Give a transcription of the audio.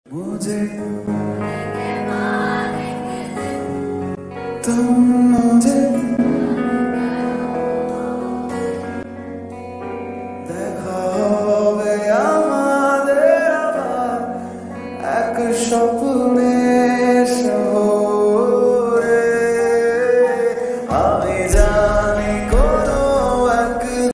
मुझे तुम मुझे দেখা হবে আমাদের আবার এক স্বপ্ন